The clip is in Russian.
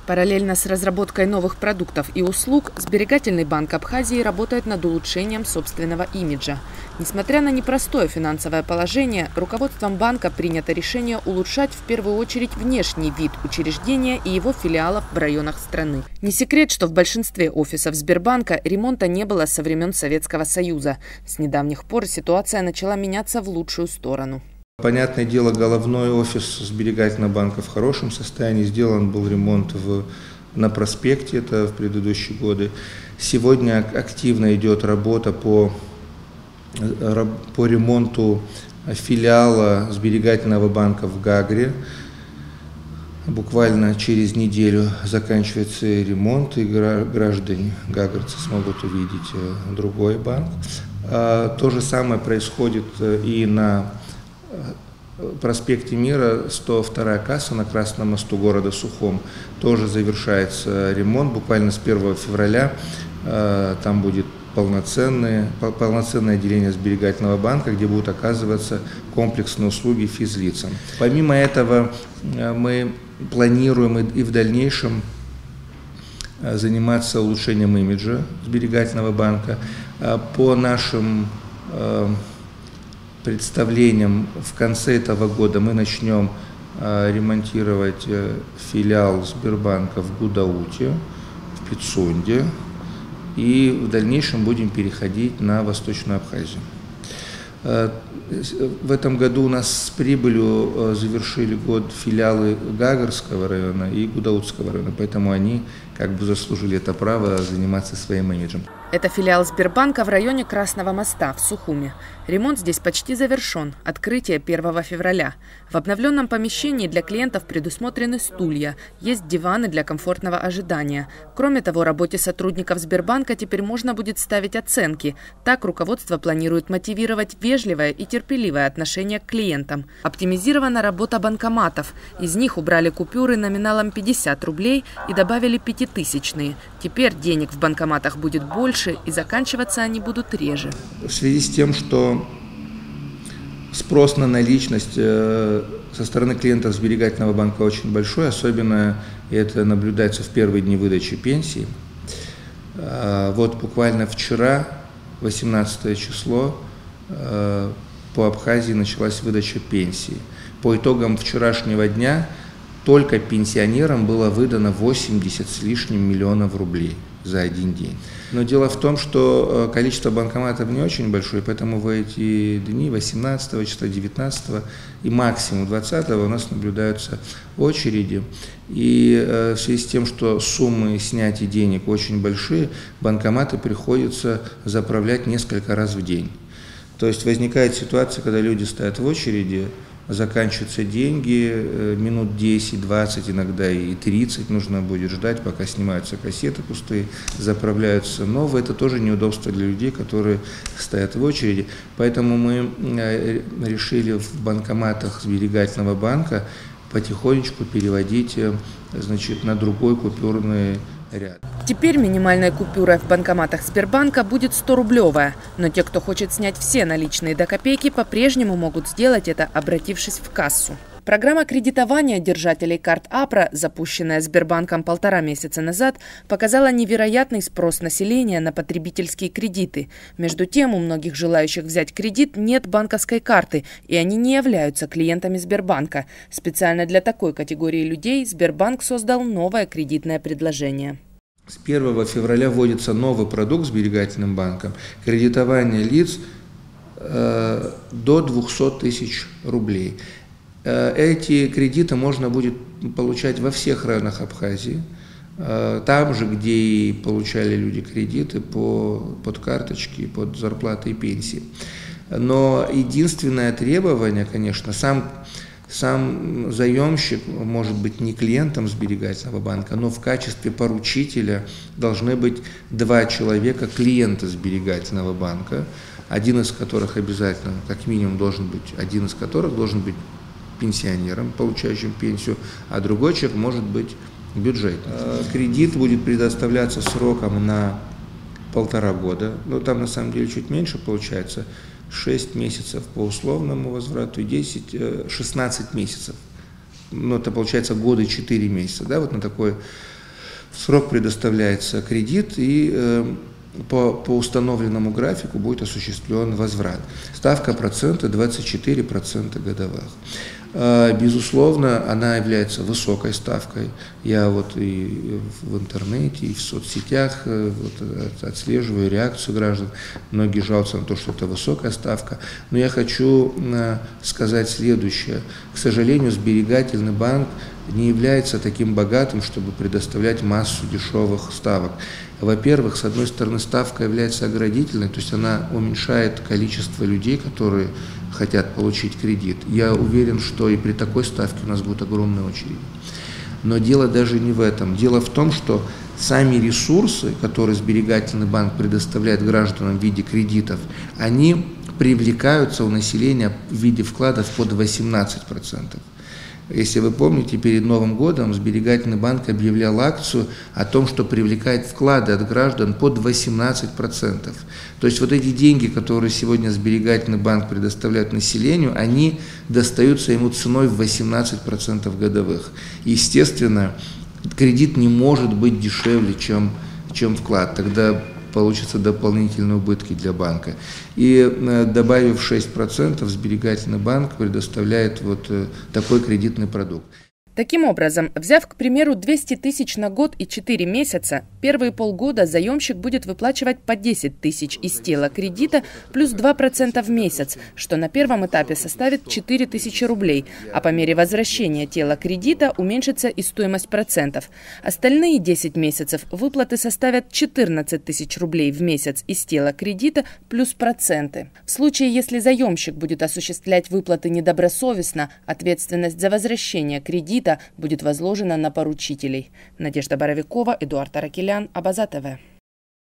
Параллельно с разработкой новых продуктов и услуг, Сберегательный банк Абхазии работает над улучшением собственного имиджа. Несмотря на непростое финансовое положение, руководством банка принято решение улучшать в первую очередь внешний вид учреждения и его филиалов в районах страны. Не секрет, что в большинстве офисов Сбербанка ремонта не было со времен Советского Союза. С недавних пор ситуация начала меняться в лучшую сторону. Понятное дело, головной офис Сберегательного банка в хорошем состоянии. Сделан был ремонт на проспекте, это в предыдущие годы. Сегодня активно идет работа по ремонту филиала Сберегательного банка в Гагре. Буквально через неделю заканчивается ремонт, и граждане гагрцы смогут увидеть другой банк. То же самое происходит и на проспекте Мира, 102-я касса на Красном мосту города Сухом. Тоже завершается ремонт. Буквально с 1 февраля там будет полноценное отделение Сберегательного банка, где будут оказываться комплексные услуги физлицам. Помимо этого, мы планируем и в дальнейшем заниматься улучшением имиджа Сберегательного банка. По нашим представлениям, в конце этого года мы начнем ремонтировать филиал Сбербанка в Гудауте, в Пицунде, и в дальнейшем будем переходить на Восточную Абхазию. В этом году у нас с прибылью завершили год филиалы Гагарского района и Гудаутского района, поэтому они как бы заслужили это право заниматься своим имиджем. Это филиал Сбербанка в районе Красного моста в Сухуме. Ремонт здесь почти завершен. Открытие 1 февраля. В обновленном помещении для клиентов предусмотрены стулья. Есть диваны для комфортного ожидания. Кроме того, работе сотрудников Сбербанка теперь можно будет ставить оценки. Так руководство планирует мотивировать вежливое и терпеливое отношение к клиентам. Оптимизирована работа банкоматов. Из них убрали купюры номиналом 50 рублей и добавили пятитысячные. Теперь денег в банкоматах будет больше, и заканчиваться они будут реже. В связи с тем, что спрос на наличность со стороны клиентов Сберегательного банка очень большой, особенно это наблюдается в первые дни выдачи пенсии. Вот буквально вчера, 18 число, по Абхазии началась выдача пенсии. По итогам вчерашнего дня только пенсионерам было выдано 80 с лишним миллионов рублей за один день. Но дело в том, что количество банкоматов не очень большое, поэтому в эти дни 18 числа, 19 и максимум 20 у нас наблюдаются очереди. И в связи с тем, что суммы снятия денег очень большие, банкоматы приходится заправлять несколько раз в день. То есть возникает ситуация, когда люди стоят в очереди, заканчиваются деньги, минут 10, 20, иногда и 30 нужно будет ждать, пока снимаются кассеты пустые, заправляются новые. Это тоже неудобство для людей, которые стоят в очереди. Поэтому мы решили в банкоматах Сберегательного банка потихонечку переводить, значит, на другой купюрный ряд. Теперь минимальной купюрой в банкоматах Сбербанка будет 100-рублевая. Но те, кто хочет снять все наличные до копейки, по-прежнему могут сделать это, обратившись в кассу. Программа кредитования держателей карт АПРА, запущенная Сбербанком 1,5 месяца назад, показала невероятный спрос населения на потребительские кредиты. Между тем, у многих желающих взять кредит нет банковской карты, и они не являются клиентами Сбербанка. Специально для такой категории людей Сбербанк создал новое кредитное предложение. С 1 февраля вводится новый продукт Сберегательным банком – кредитование лиц до 200 тысяч рублей. Эти кредиты можно будет получать во всех районах Абхазии, там же, где и получали люди кредиты под карточки, под зарплаты и пенсии. Но единственное требование, конечно, сам заемщик может быть не клиентом Сберегательного банка, но в качестве поручителя должны быть 2 человека, клиента Сберегательного банка, один из которых обязательно, как минимум, должен быть пенсионером, получающим пенсию, а другой человек может быть бюджетным. Кредит будет предоставляться сроком на 1,5 года, но там на самом деле чуть меньше получается, 6 месяцев по условному возврату и 16 месяцев. Ну, это получается года и 4 месяца, да, вот на такой в срок предоставляется кредит и по установленному графику будет осуществлен возврат. Ставка процента 24% годовых. Безусловно, она является высокой ставкой. Я вот и в интернете, и в соцсетях отслеживаю реакцию граждан. Многие жалуются на то, что это высокая ставка. Но я хочу сказать следующее. К сожалению, сберегательный банк не является таким богатым, чтобы предоставлять массу дешевых ставок. Во-первых, с одной стороны, ставка является оградительной, то есть она уменьшает количество людей, которые хотят получить кредит. Я уверен, что и при такой ставке у нас будет огромная очередь. Но дело даже не в этом. Дело в том, что сами ресурсы, которые сберегательный банк предоставляет гражданам в виде кредитов, они привлекаются у населения в виде вкладов под 18%. Если вы помните, перед Новым годом сберегательный банк объявлял акцию о том, что привлекает вклады от граждан под 18%. То есть вот эти деньги, которые сегодня сберегательный банк предоставляет населению, они достаются ему ценой в 18% годовых. Естественно, кредит не может быть дешевле, чем вклад. Тогда получатся дополнительные убытки для банка. И добавив 6%, сберегательный банк предоставляет вот такой кредитный продукт. Таким образом, взяв, к примеру, 200 тысяч на год и 4 месяца, первые полгода заемщик будет выплачивать по 10 тысяч из тела кредита плюс 2% в месяц, что на первом этапе составит 4 тысячи рублей, а по мере возвращения тела кредита уменьшится и стоимость процентов. Остальные 10 месяцев выплаты составят 14 тысяч рублей в месяц из тела кредита плюс проценты. В случае, если заемщик будет осуществлять выплаты недобросовестно, ответственность за возвращение кредита будет возложена на поручителей. Надежда Боровикова, Эдуард Аракелян, Абаза ТВ.